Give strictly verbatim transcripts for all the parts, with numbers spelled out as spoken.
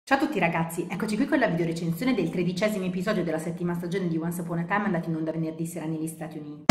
Ciao a tutti ragazzi, eccoci qui con la video recensione del tredicesimo episodio della settima stagione di Once Upon a Time, andato in onda venerdì sera negli Stati Uniti.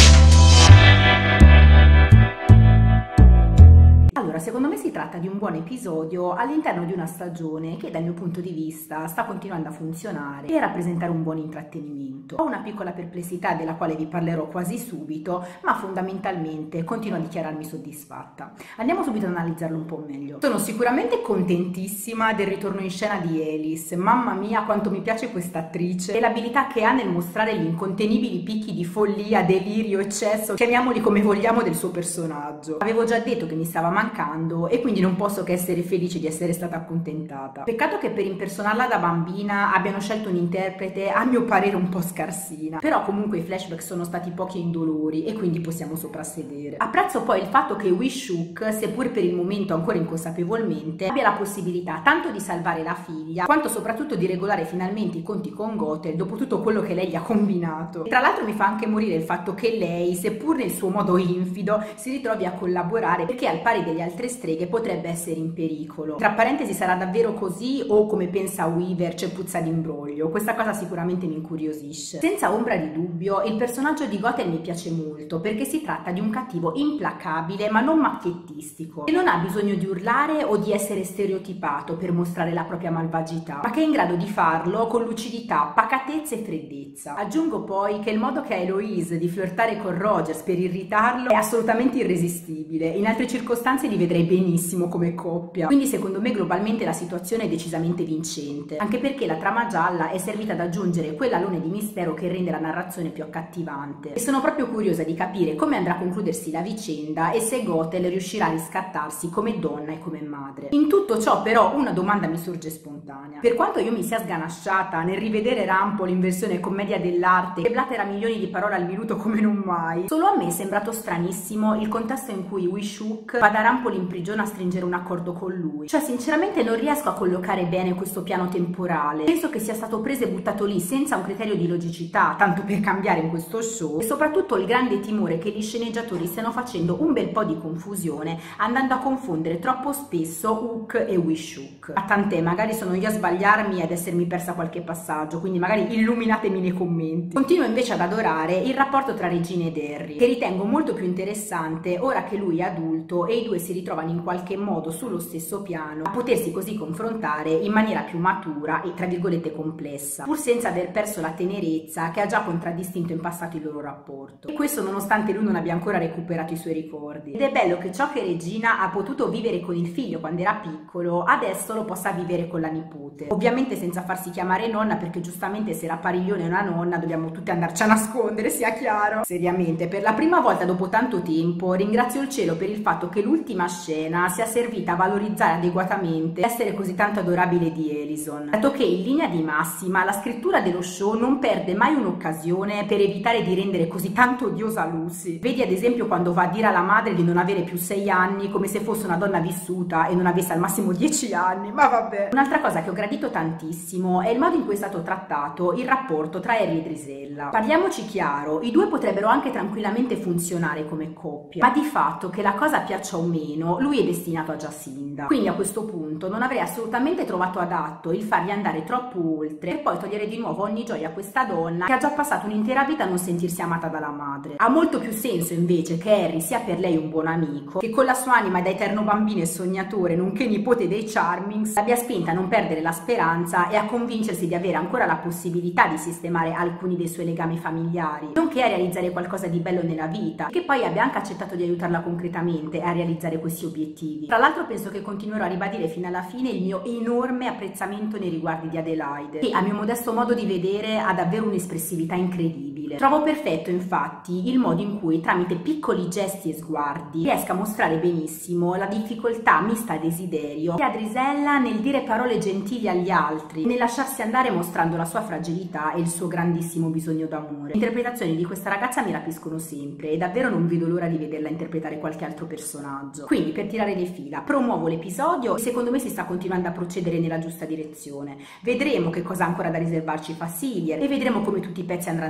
Allora, secondo me si tratta di un buon episodio all'interno di una stagione che dal mio punto di vista sta continuando a funzionare e a rappresentare un buon intrattenimento. Ho una piccola perplessità della quale vi parlerò quasi subito, ma fondamentalmente continuo a dichiararmi soddisfatta. Andiamo subito ad analizzarlo un po' meglio. Sono sicuramente contentissima del ritorno in scena di Alice, mamma mia quanto mi piace questa attrice e l'abilità che ha nel mostrare gli incontenibili picchi di follia, delirio, eccesso, chiamiamoli come vogliamo, del suo personaggio. Avevo già detto che mi stava mancando e quindi non posso che essere felice di essere stata accontentata. Peccato che per impersonarla da bambina abbiano scelto un'interprete a mio parere un po' scarsina, però comunque i flashback sono stati pochi e indolori e quindi possiamo soprassedere. Apprezzo poi il fatto che Wi-Shuk, seppur per il momento ancora inconsapevolmente, abbia la possibilità tanto di salvare la figlia quanto soprattutto di regolare finalmente i conti con Gothel dopo tutto quello che lei gli ha combinato. E tra l'altro mi fa anche morire il fatto che lei, seppur nel suo modo infido, si ritrovi a collaborare perché al pari degli altre streghe potrebbe essere in pericolo. Tra parentesi, sarà davvero così o come pensa Weaver c'è puzza d'imbroglio? Questa cosa sicuramente mi incuriosisce. Senza ombra di dubbio il personaggio di Gothel mi piace molto perché si tratta di un cattivo implacabile ma non macchiettistico, che non ha bisogno di urlare o di essere stereotipato per mostrare la propria malvagità, ma che è in grado di farlo con lucidità, pacatezza e freddezza. Aggiungo poi che il modo che ha Eloise di flirtare con Rogers per irritarlo è assolutamente irresistibile. In altre circostanze li vedrei benissimo come coppia, quindi secondo me globalmente la situazione è decisamente vincente, anche perché la trama gialla è servita ad aggiungere quell'alone di mistero che rende la narrazione più accattivante. E sono proprio curiosa di capire come andrà a concludersi la vicenda e se Gothel riuscirà a riscattarsi come donna e come madre. In tutto ciò però una domanda mi sorge spontanea: per quanto io mi sia sganasciata nel rivedere Rumpole in versione commedia dell'arte che blatera milioni di parole al minuto come non mai, solo a me è sembrato stranissimo il contesto in cui Wi-Shuk va da Rumpole in prigione a stringere un accordo con lui. Cioè sinceramente non riesco a collocare bene questo piano temporale. Penso che sia stato preso e buttato lì senza un criterio di logicità, tanto per cambiare in questo show, e soprattutto il grande timore che gli sceneggiatori stiano facendo un bel po' di confusione andando a confondere troppo spesso Hook e Wi-Shuk. A tant'è, magari sono io a sbagliarmi ed essermi persa qualche passaggio, quindi magari illuminatemi nei commenti. Continuo invece ad adorare il rapporto tra Regina ed Harry, che ritengo molto più interessante ora che lui è adulto e i due si ritrovano in qualche modo sullo stesso piano, a potersi così confrontare in maniera più matura e tra virgolette complessa, pur senza aver perso la tenerezza che ha già contraddistinto in passato il loro rapporto. E questo nonostante lui non abbia ancora recuperato i suoi ricordi. Ed è bello che ciò che Regina ha potuto vivere con il figlio quando era piccolo, adesso lo possa vivere con la nipote. Ovviamente senza farsi chiamare nonna, perché giustamente se la Pariglione è una nonna dobbiamo tutti andarci a nascondere, sia chiaro. Seriamente, per la prima volta dopo tanto tempo ringrazio il cielo per il fatto che l'ultima scena sia servita a valorizzare adeguatamente l'essere così tanto adorabile di Alison, dato che in linea di massima la scrittura dello show non perde mai un'occasione per evitare di rendere così tanto odiosa Lucy. Vedi ad esempio quando va a dire alla madre di non avere più sei anni come se fosse una donna vissuta e non avesse al massimo dieci anni, ma vabbè. Un'altra cosa che ho gradito tantissimo è il modo in cui è stato trattato il rapporto tra Harry e Drisella. Parliamoci chiaro, i due potrebbero anche tranquillamente funzionare come coppia, ma di fatto che la cosa piaccia o meno, lui è destinato a Jacinda. Quindi a questo punto non avrei assolutamente trovato adatto il fargli andare troppo oltre e poi togliere di nuovo ogni gioia a questa donna che ha già passato un'intera vita a non sentirsi amata dalla madre. Ha molto più senso invece che Harry sia per lei un buon amico, che con la sua anima da eterno bambino e sognatore, nonché nipote dei Charmings, l'abbia spinta a non perdere la speranza e a convincersi di avere ancora la possibilità di sistemare alcuni dei suoi legami familiari, nonché a realizzare qualcosa di bello nella vita, e che poi abbia anche accettato di aiutarla concretamente a realizzare questi obiettivi. Tra l'altro penso che continuerò a ribadire fino alla fine il mio enorme apprezzamento nei riguardi di Adelaide, che a mio modesto modo di vedere ha davvero un'espressività incredibile. Trovo perfetto infatti il modo in cui tramite piccoli gesti e sguardi riesca a mostrare benissimo la difficoltà mista a desiderio che ha Drisella nel dire parole gentili agli altri, nel lasciarsi andare mostrando la sua fragilità e il suo grandissimo bisogno d'amore. Le interpretazioni di questa ragazza mi rapiscono sempre e davvero non vedo l'ora di vederla interpretare qualche altro personaggio. Quindi per tirare le fila promuovo l'episodio e secondo me si sta continuando a procedere nella giusta direzione. Vedremo che cosa ha ancora da riservarci Facilier e vedremo come tutti i pezzi andranno ad incassare.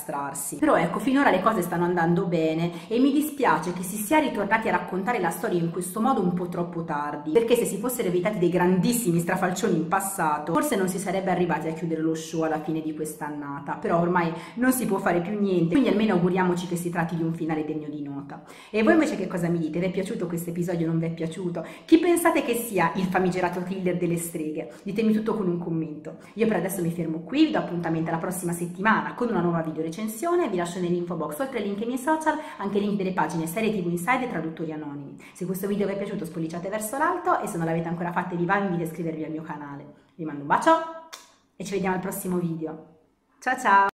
incastrarsi. Però ecco, finora le cose stanno andando bene e mi dispiace che si sia ritornati a raccontare la storia in questo modo un po' troppo tardi, perché se si fossero evitati dei grandissimi strafalcioni in passato, forse non si sarebbe arrivati a chiudere lo show alla fine di quest'annata. Però ormai non si può fare più niente, quindi almeno auguriamoci che si tratti di un finale degno di nota. E voi invece che cosa mi dite? Vi è piaciuto questo episodio? Non vi è piaciuto? Chi pensate che sia il famigerato killer delle streghe? Ditemi tutto con un commento. Io per adesso mi fermo qui, vi do appuntamento alla prossima settimana con una nuova video recensione. Vi lascio nell'info box, oltre ai link ai miei social, anche i link delle pagine Serie tivù Inside e Traduttori Anonimi. Se questo video vi è piaciuto spolliciate verso l'alto e se non l'avete ancora fatto vi va vi invito a iscrivervi al mio canale. Vi mando un bacio e ci vediamo al prossimo video. Ciao ciao!